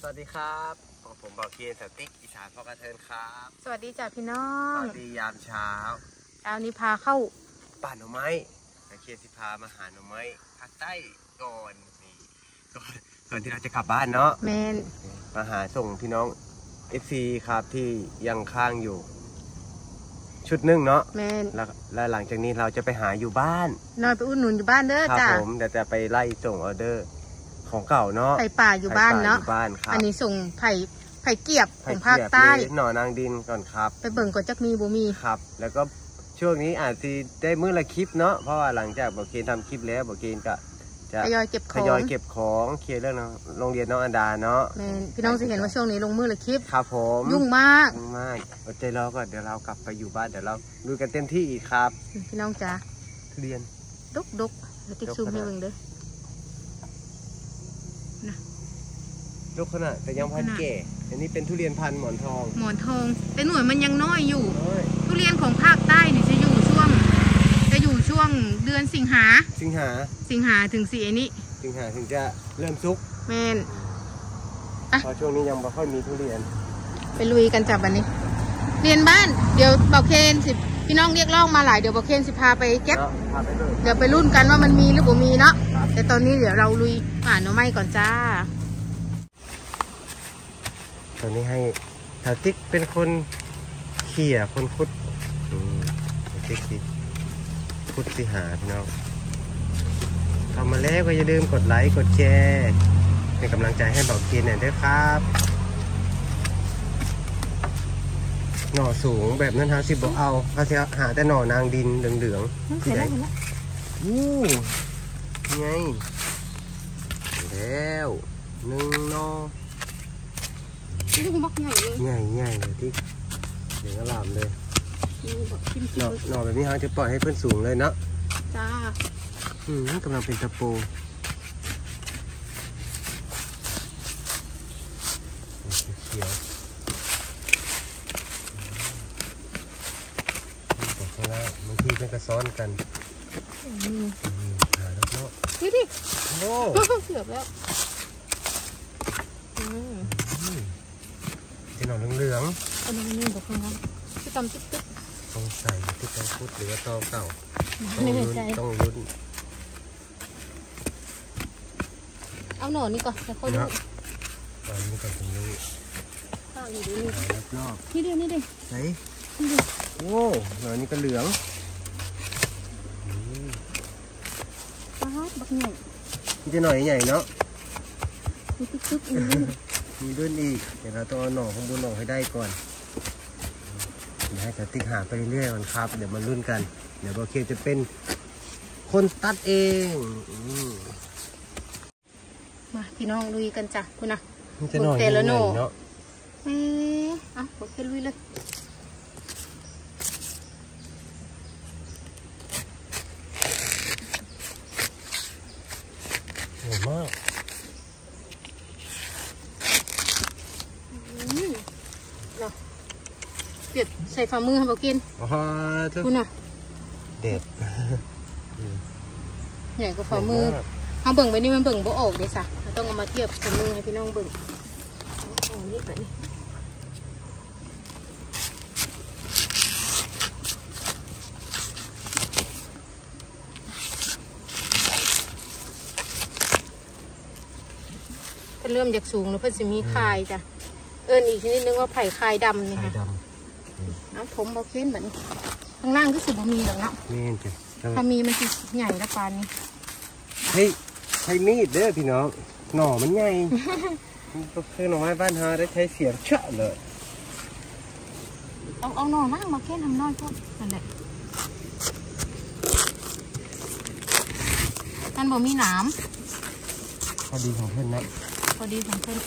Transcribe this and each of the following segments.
วัสดีครับผมบอกเกียร์สติ๊กอีสานพ่อกระเทินครับสวัสดีจ้ะพี่น้องสวัสดียามเช้านี้พาเข้าป่าหน่อไม้เกียร์สิพามาหาหน่อไม้ภาคใต้ก่อนนี่ก่อนที่เราจะกลับบ้านเนาะแมนมาหาส่งพี่น้อง FC ครับที่ยังค้างอยู่ชุดหนึ่งเนาะแมนแล้วหลังจากนี้เราจะไปหาอยู่บ้านนอนไปอุดหนุนอยู่บ้านเด้อจ้ะผมแต่จะไปไล่ส่งออเดอร์ของเก่าเนาะไผ่ป่าอยู่บ้านเนาะอันนี้ส่งไผ่เกียบของภาคใต้หน่อนางดินก่อนครับไปเบิ่งก่อนจักมีบ่มีครับแล้วก็ช่วงนี้อาจจะได้มื้อละคลิปเนาะเพราะว่าหลังจากบอกเกณฑ์ทำคลิปแล้วบอกเกณฑ์ก็จะทยอยเก็บของเคลียร์เรื่องโรงเรียนน้องอันดาเนาะพี่น้องจะเห็นว่าช่วงนี้ลงมือละคลิปครับผมยุ่งมากอดใจรอก่อนเดี๋ยวเรากลับไปอยู่บ้านเดี๋ยวเราดูกันเต็มที่อีกครับพี่น้องจ๋าทุเรียนดกแล้วติ๊กซูมให้เบิ่งเด้อลูกขนาดแต่ยังพันแก่อันนี้เป็นทุเรียนพันหมอนทองแต่หน่วยมันยังน้อยอยู่ทุเรียนของภาคใต้นี่จะอยู่ช่วงเดือนสิงหาถึงสิสิงหาถึงจะเริ่มซุกแมนพอช่วงนี้ยังไม่ค่อยมีทุเรียนไปลุยกันจับวันนี้เรียนบ้านเดี๋ยวเบาเคนสิพี่น้องเรียกร้องมาหลายเดี๋ยวเบาเคนสิพาไปเก็บเดี๋ยวไปรุ่นกันว่ามันมีหรือบ่มีเนาะแต่ตอนนี้เดี๋ยวเราลุยป่าหน่อไม้ก่อนจ้าตอนนี้ให้สติ๊กเป็นคนเขี่ยคนขุดสติ๊กสิขุดสิหาพี่น้องทำมาแล้วก็อย่าลืมกดไลค์กดแชร์เป็นกำลังใจให้บอกกินหน่อยด้วยครับหน่อสูงแบบนั้นฮะสิบอกเอาเขาจะหาแต่หน่อนางดินเหลืองๆที่ไหนไงแล้ว1 หน่อบักใหญ่เลยใหญ่เลยที่เดี๋ยวลามเลยหน่อแบบนี้เขาจะปล่อยให้เพื่อนสูงเลยเนาะจ้ากำลังเป็นตะปูเขียวบอกเขาแล้วบางทีเป็นกระซ้อนกันหาแล้วเนาะดิโอ้เกือบแล้วจะหน่อเหลืองอันนี้บอกเขาที่ตำติ๊กต้องใส่ที่ต้องพุดหรือว่าตอเก่าต้องลุ้นเอาหน่อนี่ก่อนแล้วค่อยดูตอนนี้ก่อนถึงดูข้าวอยู่ดูนี่รอบนี่ดิไหนโอ้หน่อนี่ก็เหลืองบักใหญ่นี่จะหน่อยใหญ่เนาะมีตึ๊บมีด้วยอีกเดี๋ยวเราต้องเอาหน่อข้างบนหน่อให้ได้ก่อนจะติ๊กหาไปเรื่อยๆก่อนครับเดี๋ยวมาลุ้นกันเดี๋ยวโอเคจะเป็นคนตัดเองมาพี่น้องลุยกันจ้ะคุณนะจะหน่อยเนาะโอเคลุยเลยโหมากเด็ดใส่ฝ่ามือให้เรากินคุณน่ะเด็ดใหญ่กว่าฝ่ามือเอาเบิ่งไปนี่มันเบิ่งบ่ออกเลยจ้ะต้องเอามาเทียบฝ่ามือให้พี่น้องเบิ่งนี่แบบนี้เพิ่นเริ่มจากสูงแล้วเพิ่นจะมีคายจ้ะอีกชนิดนึงว่าไผ่คายดำนี่ค่ะน้ำผมเบาเค้นแบบนี้ข้างล่างก็สิบมีหรอกเนาะถ้ามีมันจะใหญ่ละปานนี้ใช้มีดเด้อพี่น้องหน่อมันใหญ่ก็คือหน่อไม้บ้านเฮาได้ใช้เสียงเชาะเลยเอาหน่อมากมาเค้นทำน้อยก็นั่นแหละมันบ่มีหนามพอดีของเพื่อนนะพอดีของเพื่อน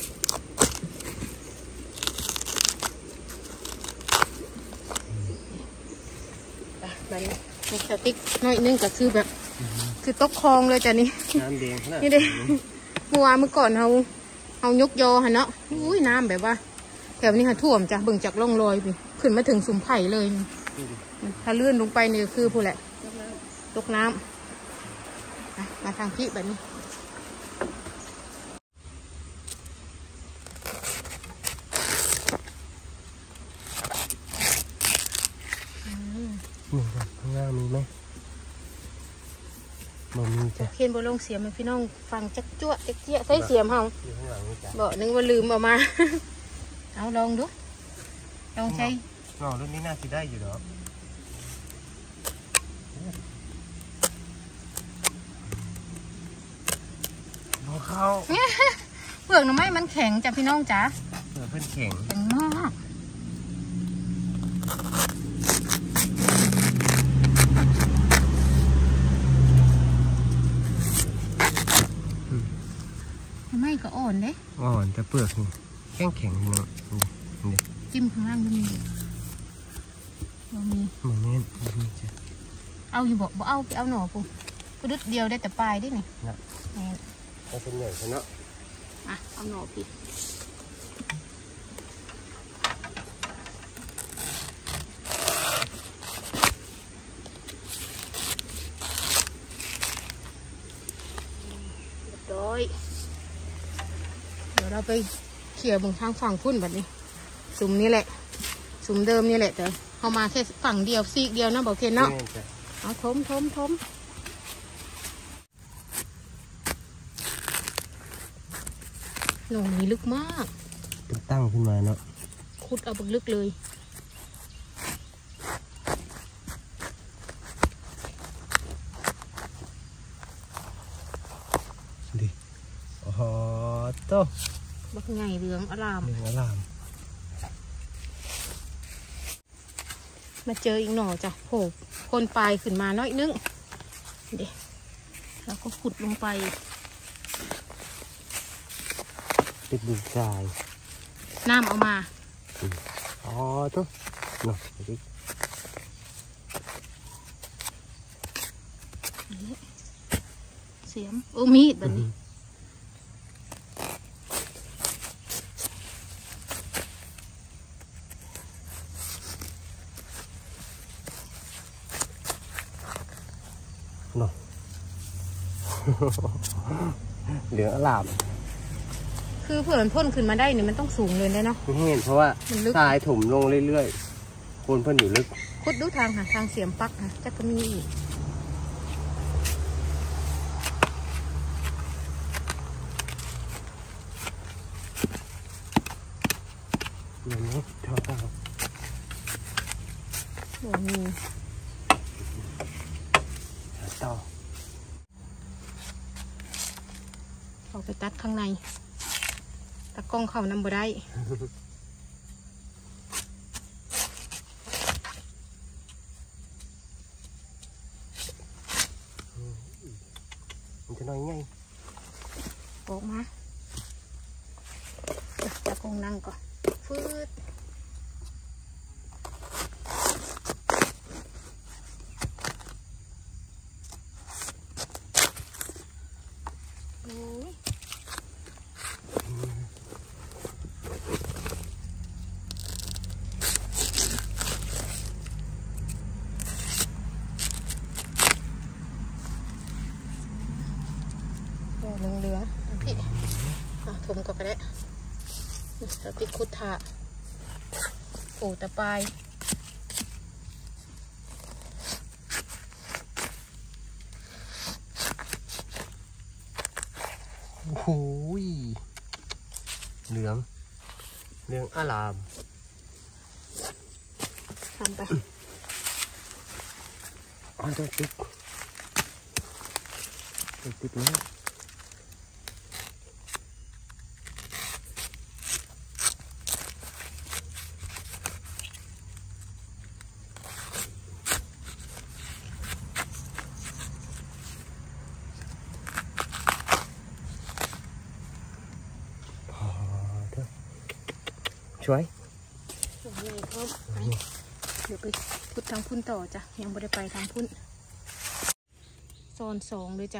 นี่สติ๊กน้อยนึงก็คือแบบคือตกคลองเลยจ้ะนี่น้ำแดงนี่เด้เมื่อก่อนเขายกยอฮะเนาะอุ้ยน้ำแบบว่าแถวนี้ค่ะท่วมจ้ะเบิ่งจากร่องรอยไปขึ้นมาถึงสุ่มไผ่เลยถ้าลื่นลงไปนี่คือผู้แหละตกน้ำมาทางพี่แบบนี้นี่จ้ะเคนบ่ลงเสียมให้พี่น้องฟังจักจั่วจักเจี๊ยใส่เสียมเฮาอยู่ข้างหลังนี่จ้ะบ่นึกว่าลืมเอามา เอาลองดูลองใช้หน่อรุ่นนี้น่าจะได้อยู่ดอกหน่อเข้าเปลือกหน่อไม้มันแข็งจ้ะพี่น้องจ๋าเพื่อนแข็งแข็งมากหน่อไม้ก็อ่อนเด้อ่อนแต่เปลือกนี่แข็งแข็งเนาะนี่จิ้มข้างล่างก็มีบ่มีโมเมนต์นี่จ้ะเอาอยู่บ่เอาไปเอาหน่อปูก็ดึดเดียวได้แต่ปลายได้นี่นะแม่นเอาเป็นใหญ่ซะเนาะอ่ะเอาหน่อพี่เรียบร้อยเดี๋ยวเราไปเขี่ยบนทางฝั่งพุ่นแบบนี้สุ่มนี้แหละสุ่มเดิมนี่แหละแต่เขามาแค่ฝั่งเดียวซีกเดียวนะบอกเคนเนาะแม่นจ้ะเอาทมหนูนี้ลึกมากเป็นตั้งขึ้นมาเนาะขุดเอาบักลึกเลยดิโอ้โหโตบักใหญ่เหลืองอลามหนึ่งอลามมาเจออีกหน่อจ้ะโผล่คนปลายขึ้นมาน้อยนึงเดี๋ยวแล้วก็ขุดลงไปติดดินทรายน้ำเอามาอ๋อโตเนาะดิเสียมโอ้มีดแบบนี้เนาะ เหลืองอลามคือเผื่อมันพ่นขึ้นมาได้เนี่ยมันต้องสูงเลยเนาะไม่เห็นเพราะว่ามันลึกทรายถมลงเรื่อยๆโคนเพิ่นอยู่ลึกขุดดูทางค่ะทางเสียมปักค่ะจะก็มีอีกอย่างนี้เท่าโอ้มีต่อเอาไปตัดข้างในตะกล้องเข้านำบ่ได้มันจะน้อยไงออกมาตะกล้องนั่งก่อนฟืดโอ้ยเหลืองๆพี่ถมก็ได้เราติดคุดถาโอ้ตะปายโอ้โหเหลืองอลามทำไปอ๋อจะติดแล้ว ช่วยส่วนใหญ่ก็ไปเดี๋ยวไปพุดทางพุ่นต่อจ้ะยังไม่ได้ไปทางพุ่นโซน2เลยจ้ะ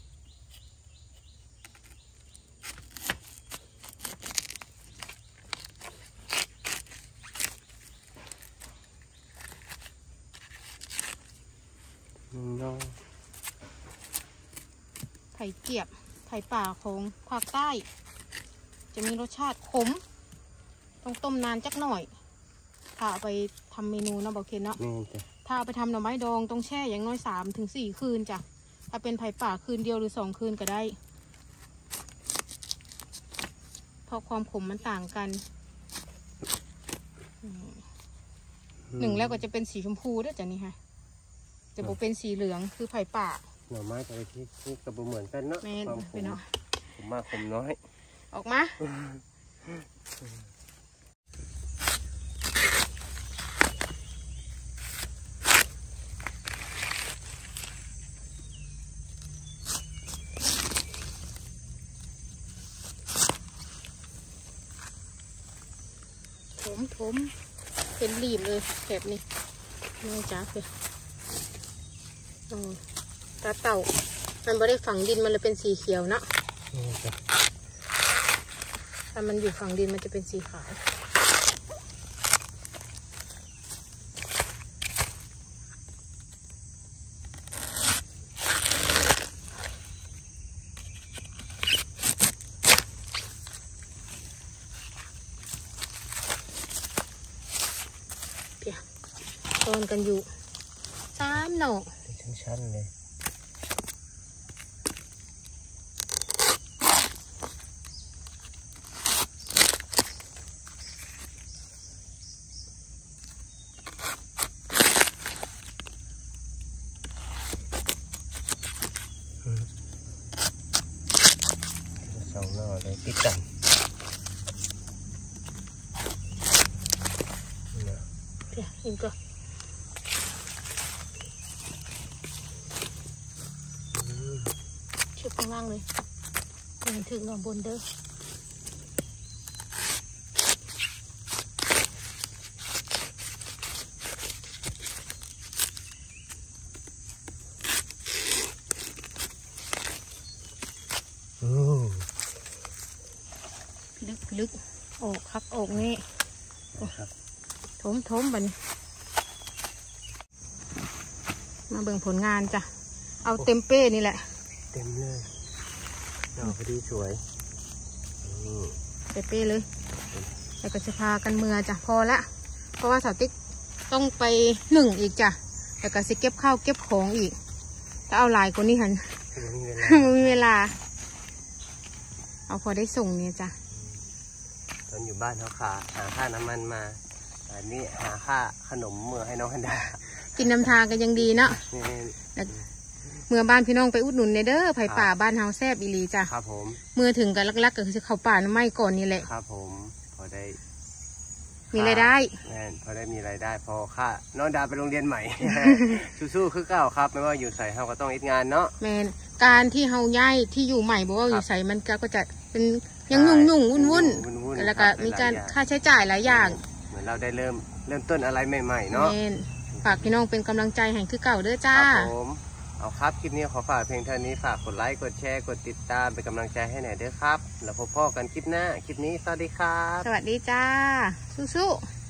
ไผ่เกียบไผ่ป่าของภาคใต้ จะมีรสชาติขมต้องต้มนานจักหน่อยถ้าเอาไปทำเมนูนะบอกเคนเนาะนี่จ้ะถ้าเอาไปทำหน่อไม้ดองต้องแช่อย่างน้อย3 ถึง 4 คืนจ้ะถ้าเป็นไผ่ป่าคืนเดียวหรือ2 คืนก็ได้เพราะความขมมันต่างกัน1แล้วก็จะเป็นสีชมพูด้วยจ้ะนี่ค่ะจะบอกเป็นสีเหลืองคือไผ่ป่าหน่อไม้กับที่กระบุเหมือนกันเนาะแม่นไปเนาะผมมากผมน้อยออกมาถมเป็นรีบเลยแบบนี้นี่จ้าเลยตาเต่ามันไม่ได้ฝังดินมันเลยเป็นสีเขียวเนาะถ้ามันอยู่ฝังดินมันจะเป็นสีขาวต้นกันอยู่3 หน่อชั้นเลย2 หน่อเลยติดกันเดี๋ยวอีกก็ชุบข้างล่างเลยยังถึงหน่อบนเด้อลึกออกครับออกนี่ถมบันมาเบิ่งผลงานจ้ะเอาเต็มเป้นี่แหละเต็มเลยดอกพอดีสวยเป้เลยแล้วก็จะพากันเมือจ้ะพอละเพราะว่าสาวติ๊กต้องไป1อีกจ้ะแล้วก็สิเก็บข้าวเก็บของอีกถ้าเอาหลายกว่านี้หันมีเวลาเอาพอได้ส่งเนี่ยจ้ะตอนอยู่บ้านเขาหาค่าน้ำมันมาอันนี้หาค่าขนมเมื่อให้น้องฮันดากินน้ำทางกันยังดีเนาะเมื่อบ้านพี่น้องไปอุดหนุนในเด้อไผ่ป่าบ้านเฮาแซ่บอีหลีจ้ะครับผมเมื่อถึงกันลักๆก็คือเขาป่าน้ำไม้ก่อนนี่แหละครับผมพอได้มีรายได้แม่พอได้มีรายได้พอค่าน้องดาไปโรงเรียนใหม่สู้ๆคือเก่าครับไม่ว่าอยู่ใส่เฮาก็ต้องอิดงานเนาะแม่การที่เฮาย้ายที่อยู่ใหม่บอกว่าอยู่ใส่มันก็จะเป็นยังยุ่งวุ่นแล้วก็มีการค่าใช้จ่ายหลายอย่างเหมือนเราได้เริ่มต้นอะไรใหม่ๆเนาะฝากพี่น้องเป็นกำลังใจให้คือเก่าเด้อจ้าครับผมเอาครับคลิปนี้ขอฝากเพียงเท่านี้ฝากกดไลค์กดแชร์กดติดตามเป็นกำลังใจให้หน่อยเด้อครับแล้วพบกันคลิปหน้าคลิปนี้สวัสดีครับสวัสดีจ้าสู้ๆ